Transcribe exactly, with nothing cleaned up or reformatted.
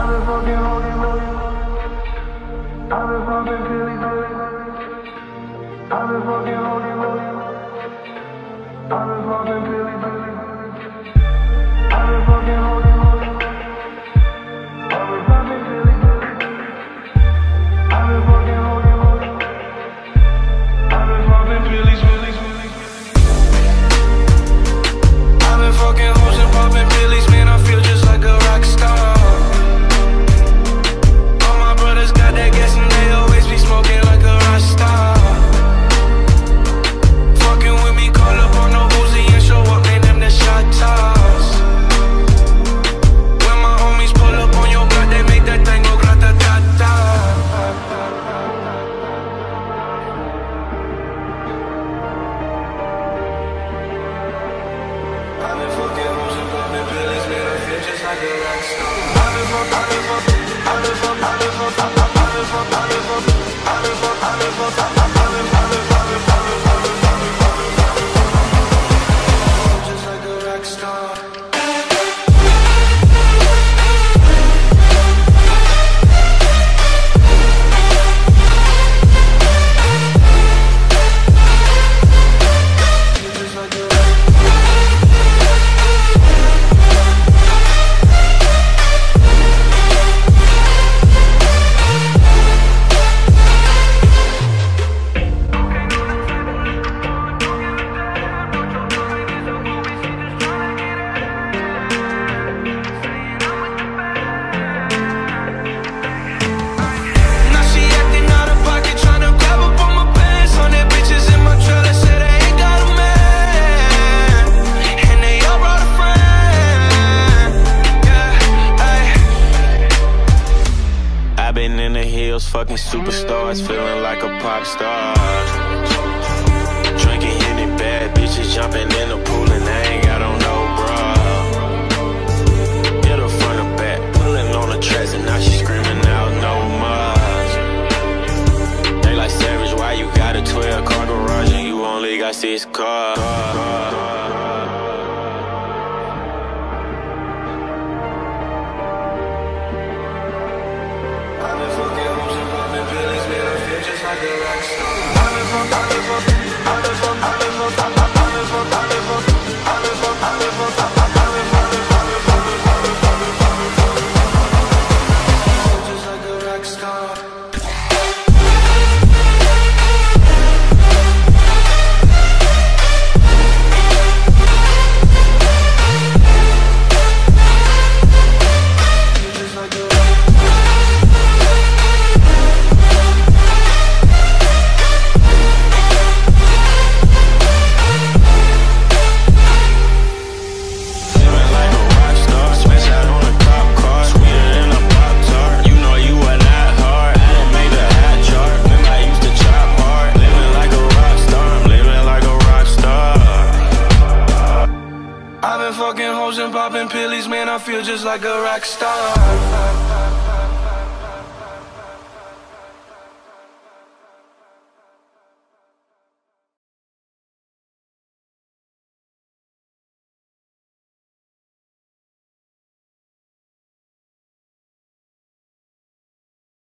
Fucking superstars, feeling like a pop star. Drinking Henny, bad bitches jumping in the pool and they ain't got on no bra. Hit her front or back, pulling on the tracks and now she screaming out no more. They like Savage, why you got a twelve car garage and you only got six cars? Fucking hoes and popping pillies, man, I feel just like a rock star.